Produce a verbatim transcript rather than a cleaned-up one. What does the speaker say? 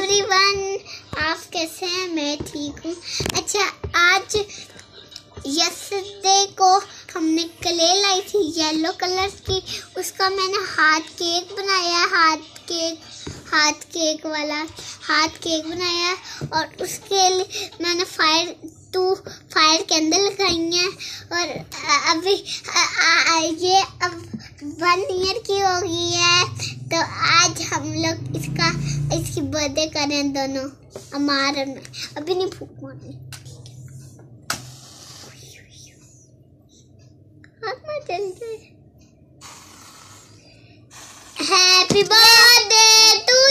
Everyone, आप कैसे हैं? मैं ठीक हूँ। अच्छा, आज यस्टरडे को हमने क्ले लाई थी येलो कलर की, उसका मैंने हाथ केक बनाया। हाथ केक हाथ केक वाला हाथ केक बनाया और उसके लिए मैंने फायर टू फायर कैंडल लगाई हैं। और अभी आ, आ, ये अब वन ईयर की हो गई है, तो आज हम लोग इसका इसकी बर्थडे करें दोनों। हमारा अभी नहीं फूक मारनी, हाथ में चलते। Happy birthday to